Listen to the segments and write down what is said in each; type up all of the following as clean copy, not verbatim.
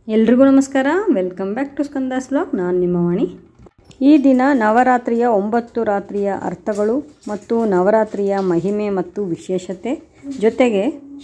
ಎಲ್ರಿಗೂ ನಮಸ್ಕಾರ. Welcome back to Skanda's vlog. ನಾನು ನಿಮ್ಮ ವಾಣಿ. ಈ ದಿನ ನವರಾತ್ರಿಯ 9 ರಾತ್ರಿಯ ಅರ್ಥಗಳು ಮತ್ತು ನವರಾತ್ರಿಯ ಮಹಿಮೆ ಮತ್ತು ವಿಶೇಷತೆ ಜೊತೆಗೆ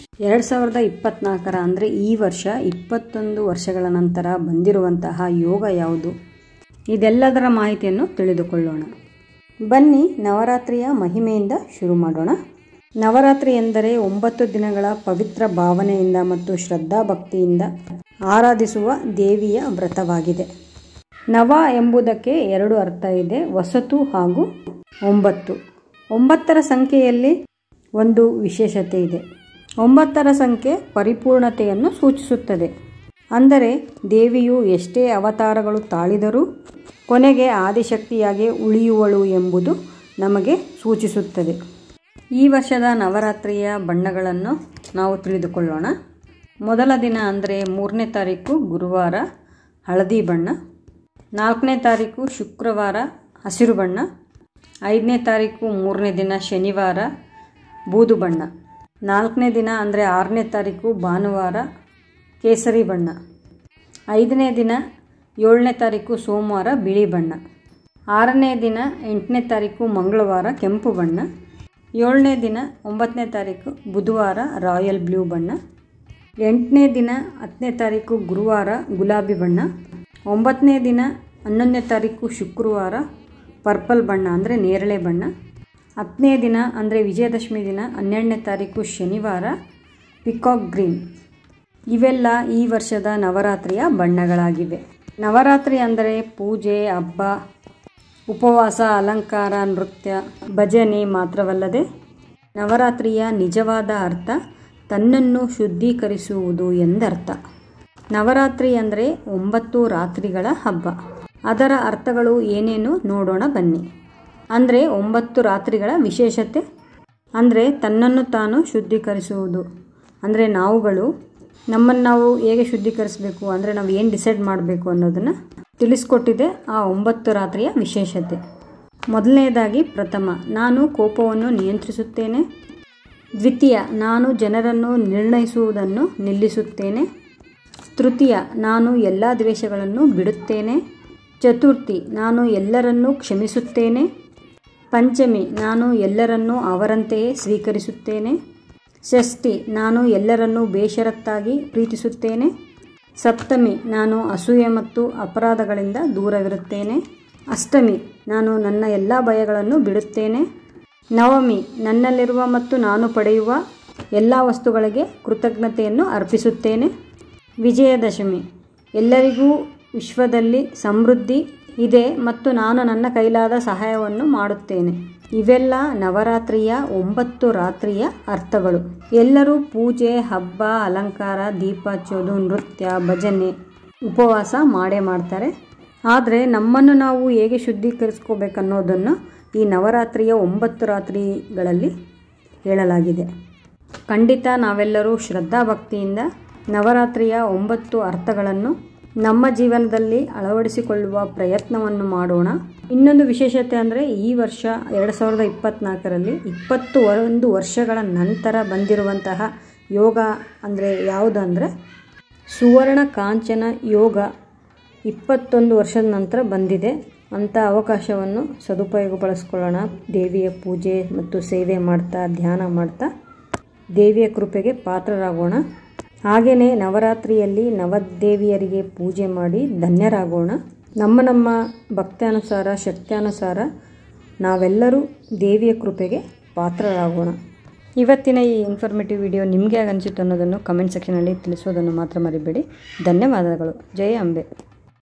2024 ಅಂದರೆ ಈ ವರ್ಷ 21 ವರ್ಷಗಳ ನಂತರ ಬಂದಿರುವಂತಹ ಯೋಗ ಯಾವುದು, ಇದೆಲ್ಲದರ ಮಾಹಿತಿಯನ್ನು ತಿಳಿದುಕೊಳ್ಳೋಣ. ಬನ್ನಿ ನವರಾತ್ರಿಯ ಮಹಿಮೆಯಿಂದ ಶುರು ಮಾಡೋಣ. ನವರಾತ್ರಿ ಎಂದರೆ 9 ದಿನಗಳ ಪವಿತ್ರ ಭಾವನೆಯಿಂದ ಮತ್ತು ಶ್ರದ್ಧಾಭಕ್ತಿಯಿಂದ ಆರಾಧಿಸುವ ದೇವಿಯ ವ್ರತವಾಗಿದೆ. ನವ ಎಂಬುದಕ್ಕೆ 2 ಅರ್ಥ ಇದೆ, ಹೊಸತು ಹಾಗೂ 9. 9ರ ಸಂಖ್ಯೆಯಲ್ಲಿ ಒಂದು ವಿಶೇಷತೆ ಇದೆ. 9ರ ಸಂಖ್ಯೆ ಪರಿಪೂರ್ಣತೆಯನ್ನು ಸೂಚಿಸುತ್ತದೆ. ಅಂದರೆ ದೇವಿಯು ಎಷ್ಟೇ ಅವತಾರಗಳು ತಾಳಿದರೂ ಕೊನೆಗೆ ಆದಿಶಕ್ತಿಯಾಗಿ ಉಳಿಯುವಳು ಎಂಬುದು ನಮಗೆ ಸೂಚಿಸುತ್ತದೆ. ಈ ವರ್ಷದ ನವರಾತ್ರಿಯ ಬಣ್ಣಗಳನ್ನು ನಾವು ತಿಳಿದುಕೊಳ್ಳೋಣ. ಮೊದಲ ದಿನ ಅಂದರೆ 3ನೇ ತಾರೀಕು ಗುರುವಾರ ಹಳದಿ ಬಣ್ಣ, 4ನೇ ತಾರೀಕು ಶುಕ್ರವಾರ ಹಸಿರು ಬಣ್ಣ, 5ನೇ ತಾರೀಕು 3ನೇ ದಿನ ಶನಿವಾರ ಬೂದು ಬಣ್ಣ, 4ನೇ ದಿನ ಅಂದರೆ 6ನೇ ತಾರೀಕು ಭಾನುವಾರ ಕೇಸರಿ ಬಣ್ಣ, 5ನೇ ದಿನ 7ನೇ ತಾರೀಕು ಸೋಮವಾರ ಬಿಳಿ ಬಣ್ಣ, 6ನೇ ದಿನ 8ನೇ ತಾರೀಕು ಮಂಗಳವಾರ ಕೆಂಪು ಬಣ್ಣ, 7ನೇ ದಿನ 9ನೇ ತಾರೀಕು ಬುಧವಾರ ರಾಯಲ್ ಬ್ಲೂ ಬಣ್ಣ, 8ನೇ ದಿನ 10ನೇ ತಾರೀಕು ಗುರುವಾರ ಗುಲಾಬಿ ಬಣ್ಣ, 9ನೇ ದಿನ 11ನೇ ತಾರೀಕು ಶುಕ್ರವಾರ ಪರ್ಪಲ್ ಬಣ್ಣ ಅಂದರೆ ನೇರಳೆ ಬಣ್ಣ, 10ನೇ ದಿನ ಅಂದರೆ ವಿಜಯದಶಮಿ ದಿನ 12ನೇ ತಾರೀಕು ಶನಿವಾರ ಪಿಕಾಕ್ ಗ್ರೀನ್. ಇವೆಲ್ಲ ಈ ವರ್ಷದ ನವರಾತ್ರಿಯ ಬಣ್ಣಗಳಾಗಿವೆ. ನವರಾತ್ರಿ ಅಂದರೆ ಪೂಜೆ, ಹಬ್ಬ, ಉಪವಾಸ, ಅಲಂಕಾರ, ನೃತ್ಯ, ಭಜನೆ ಮಾತ್ರವಲ್ಲದೆ ನವರಾತ್ರಿಯ ನಿಜವಾದ ಅರ್ಥ ತನ್ನನ್ನು ಶುದ್ಧೀಕರಿಸುವುದು ಎಂದರ್ಥ. ನವರಾತ್ರಿ ಅಂದರೆ 9 ರಾತ್ರಿಗಳ ಹಬ್ಬ. ಅದರ ಅರ್ಥಗಳು ಏನೇನು ನೋಡೋಣ ಬನ್ನಿ. ಅಂದರೆ 9 ರಾತ್ರಿಗಳ ವಿಶೇಷತೆ ಅಂದರೆ ತನ್ನನ್ನು ತಾನು ಶುದ್ಧೀಕರಿಸುವುದು. ಅಂದರೆ ನಾವುಗಳು ನಮ್ಮನ್ನು ನಾವು ಹೇಗೆ ಶುದ್ಧೀಕರಿಸಬೇಕು ಅಂದರೆ ನಾವು ಏನು ಡಿಸೈಡ್ ಮಾಡಬೇಕು ಅನ್ನೋದನ್ನು ತಿಳಿಸ್ಕೊಟ್ಟಿದೆ ಆ 9 ರಾತ್ರಿಯ ವಿಶೇಷತೆ. ಮೊದಲನೇದಾಗಿ ಪ್ರಥಮ, ನಾನು ಕೋಪವನ್ನು ನಿಯಂತ್ರಿಸುತ್ತೇನೆ. ದ್ವಿತೀಯ, ನಾನು ಜನರನ್ನು ನಿರ್ಣಯಿಸುವುದನ್ನು ನಿಲ್ಲಿಸುತ್ತೇನೆ. ತೃತೀಯ, ನಾನು ಎಲ್ಲ ದ್ವೇಷಗಳನ್ನು ಬಿಡುತ್ತೇನೆ. ಚತುರ್ಥಿ, ನಾನು ಎಲ್ಲರನ್ನೂ ಕ್ಷಮಿಸುತ್ತೇನೆ. ಪಂಚಮಿ, ನಾನು ಎಲ್ಲರನ್ನೂ ಅವರಂತೆಯೇ ಸ್ವೀಕರಿಸುತ್ತೇನೆ. ಷಷ್ಠಿ, ನಾನು ಎಲ್ಲರನ್ನೂ ಬೇಷರತ್ತಾಗಿ ಪ್ರೀತಿಸುತ್ತೇನೆ. ಸಪ್ತಮಿ, ನಾನು ಅಸೂಯೆ ಮತ್ತು ಅಪರಾಧಗಳಿಂದ ದೂರವಿರುತ್ತೇನೆ. ಅಷ್ಟಮಿ, ನಾನು ನನ್ನ ಎಲ್ಲ ಭಯಗಳನ್ನು ಬಿಡುತ್ತೇನೆ. ನವಮಿ, ನನ್ನಲ್ಲಿರುವ ಮತ್ತು ನಾನು ಪಡೆಯುವ ಎಲ್ಲ ವಸ್ತುಗಳಿಗೆ ಕೃತಜ್ಞತೆಯನ್ನು ಅರ್ಪಿಸುತ್ತೇನೆ. ವಿಜಯದಶಮಿ, ಎಲ್ಲರಿಗೂ ವಿಶ್ವದಲ್ಲಿ ಸಮೃದ್ಧಿ ಇದೆ ಮತ್ತು ನಾನು ನನ್ನ ಕೈಲಾದ ಸಹಾಯವನ್ನು ಮಾಡುತ್ತೇನೆ. ಇವೆಲ್ಲ ನವರಾತ್ರಿಯ 9 ರಾತ್ರಿಯ ಅರ್ಥಗಳು. ಎಲ್ಲರೂ ಪೂಜೆ, ಹಬ್ಬ, ಅಲಂಕಾರ, ದೀಪ ಹಚ್ಚೋದು, ನೃತ್ಯ, ಭಜನೆ, ಉಪವಾಸ ಮಾಡೇ ಮಾಡ್ತಾರೆ. ಆದರೆ ನಮ್ಮನ್ನು ನಾವು ಹೇಗೆ ಶುದ್ಧೀಕರಿಸ್ಕೋಬೇಕನ್ನೋದನ್ನು ಈ ನವರಾತ್ರಿಯ 9 ರಾತ್ರಿಗಳಲ್ಲಿ ಹೇಳಲಾಗಿದೆ. ಖಂಡಿತ ನಾವೆಲ್ಲರೂ ಶ್ರದ್ಧಾಭಕ್ತಿಯಿಂದ ನವರಾತ್ರಿಯ 9 ಅರ್ಥಗಳನ್ನು ನಮ್ಮ ಜೀವನದಲ್ಲಿ ಅಳವಡಿಸಿಕೊಳ್ಳುವ ಪ್ರಯತ್ನವನ್ನು ಮಾಡೋಣ. ಇನ್ನೊಂದು ವಿಶೇಷತೆ ಅಂದರೆ ಈ ವರ್ಷ 2024ರಲ್ಲಿ 21 ವರ್ಷಗಳ ನಂತರ ಬಂದಿರುವಂತಹ ಯೋಗ ಅಂದರೆ ಯಾವುದಂದರೆ ಸುವರ್ಣ ಕಾಂಚನ ಯೋಗ. 21 ವರ್ಷದ ನಂತರ ಬಂದಿದೆ. ಅಂಥ ಅವಕಾಶವನ್ನು ಸದುಪಯೋಗಪಡಿಸ್ಕೊಳ್ಳೋಣ. ದೇವಿಯ ಪೂಜೆ ಮತ್ತು ಸೇವೆ ಮಾಡ್ತಾ, ಧ್ಯಾನ ಮಾಡ್ತಾ ದೇವಿಯ ಕೃಪೆಗೆ ಪಾತ್ರರಾಗೋಣ. ಹಾಗೆಯೇ ನವರಾತ್ರಿಯಲ್ಲಿ ನವದೇವಿಯರಿಗೆ ಪೂಜೆ ಮಾಡಿ ಧನ್ಯರಾಗೋಣ. ನಮ್ಮ ಭಕ್ತ್ಯಾನುಸಾರ, ಶಕ್ತ್ಯಾನುಸಾರ ನಾವೆಲ್ಲರೂ ದೇವಿಯ ಕೃಪೆಗೆ ಪಾತ್ರರಾಗೋಣ. ಇವತ್ತಿನ ಈ ಇನ್ಫಾರ್ಮೇಟಿವ್ ವಿಡಿಯೋ ನಿಮಗೆ ಹೇಗೆ ಅನಿಸಿತು ಅನ್ನೋದನ್ನು ಕಮೆಂಟ್ ಸೆಕ್ಷನಲ್ಲಿ ತಿಳಿಸೋದನ್ನು ಮಾತ್ರ ಮರಿಬೇಡಿ. ಧನ್ಯವಾದಗಳು. ಜಯ ಅಂಬೆ.